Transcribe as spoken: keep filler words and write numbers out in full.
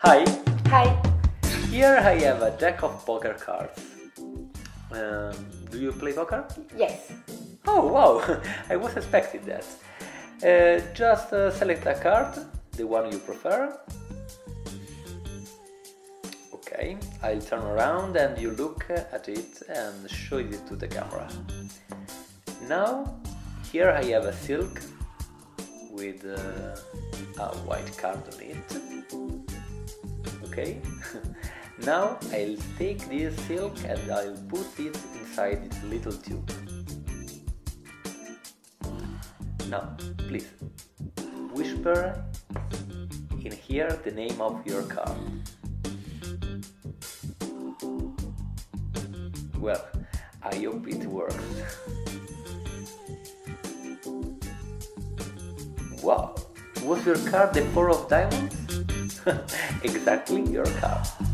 Hi, Hi. here I have a deck of poker cards. Um, do you play poker? Yes. Oh wow, I was expecting that. Uh, just uh, select a card, the one you prefer. Okay, I'll turn around and you look at it and show it to the camera. Now, here I have a silk with uh, a white card on it. Okay, now I'll take this silk and I'll put it inside this little tube. Now, please, whisper in here the name of your card. Well, I hope it works. Wow, was your card the four of diamonds? Exactly your card.